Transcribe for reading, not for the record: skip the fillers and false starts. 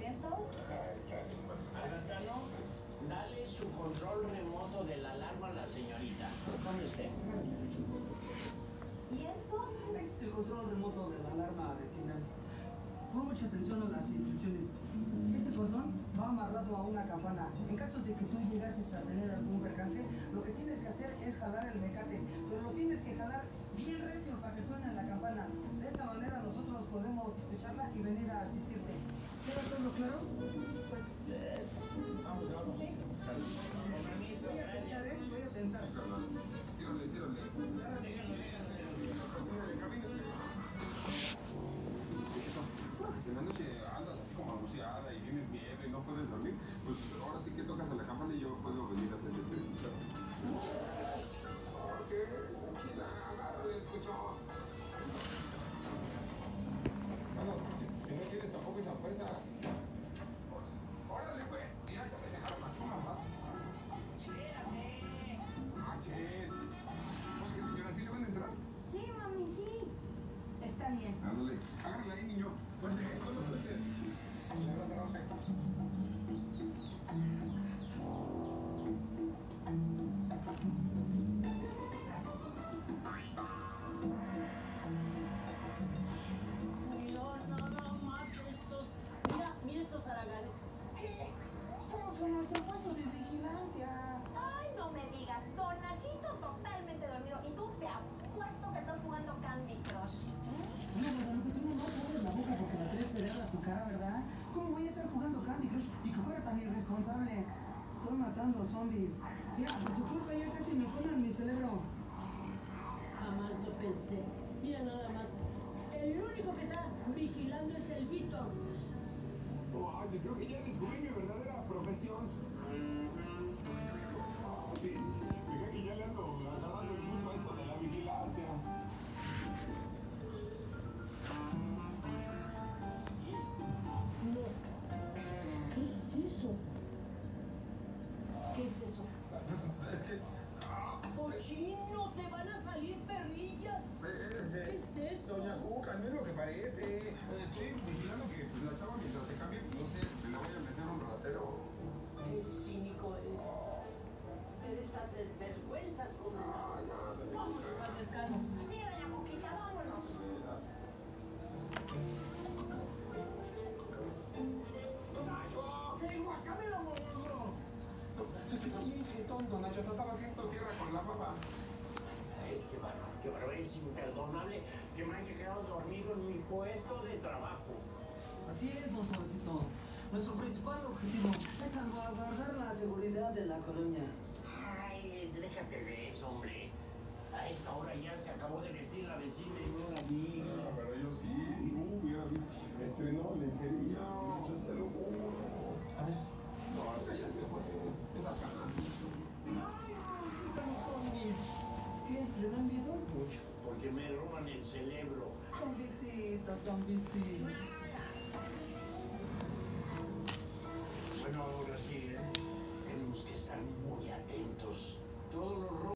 500. Albertano, dale su control remoto de la alarma a la señorita. ¿Dónde esté? ¿Y esto? Es el control remoto de la alarma vecinal. Pon mucha atención a las instrucciones. Este cordón va amarrado a una campana. En caso de que tú llegases a tener algún percance, lo que tienes que hacer es jalar el mecate, pero lo tienes que jalar bien recio para que suene la campana. De esta manera nosotros podemos escucharla y venir a asistirte. ¿Queda todo claro? Pues, Vamos, vamos. sí. Con permiso, Voy a pensar, gracias. voy a pensar. Tírale. Camínale. Si en la noche andas así como anunciada y tienes miedo y no puedes dormir, pues ahora sí que tocas a la campana y yo puedo venir a hacer el entrevista. Ok, tranquila, agárrale el escuchón. Bueno, si no quieres tampoco esa fuerza. Órale, pues, mira que me dejaron aquí mamá. Manches. Oye, señora, ¿sí le van a entrar? Sí, mami, sí. Está bien. Ándale, agárrale ahí, niño. Fuerte, fuerte. Mira nada más estos. Mira estos haraganes. ¿Qué? Estamos en nuestro puesto de vigilancia. Ay, no me digas. Don Nachito totalmente dormido. Y tú te apuesto que estás jugando Candy Crush. No, Guadalupe, tú no abres la boca porque la traes pegada a tu cara, ¿verdad? ¿Cómo voy a estar jugando Candy Crush y que fuera tan irresponsable? Estoy matando zombies. Mira, por tu culpa ya casi me ponen mi cerebro. Jamás lo pensé. Mira nada más. El único que está vigilando es el Víctor. Oye, creo que ya descubrí mi verdadera profesión. Sí, dije que ya le ando agarrando el gusto a esto de la vigilancia. No. ¿Qué es eso? ¿Qué es eso? Es que... ¡Cochino! ¡Te van a salir perrillas! ¿Qué es eso? Doña Cuca, no es lo que parece. Estoy vigilando que pues, la chava mientras se cambie, pues, no sé, se le vaya a meter un ratero. ¡Qué cínico eres! Eres estas vergüenzas como... Vamos al mercado. Sí, doña Cuquita, vámonos. ¡Qué guacamelo, monstruo! Qué tonto, Nacho, te estaba haciendo tierra con la papa. Es que bárbaro, es imperdonable que me haya quedado dormido en mi puesto de trabajo. Así es, don Suavecito. Nuestro principal objetivo es salvaguardar la seguridad de la colonia. Ay, déjate de eso, hombre. A esta hora ya se acabó de vestir la vecina y no la vi. No, pero yo sí, hubiera estrenó lencería, yo te lo juro. No, ahorita ya se fue, esa cana. ¡Ay, los zombies! ¿Qué? ¿Le dan miedo? Mucho, porque me roban el cerebro. Zombicitos. Bueno,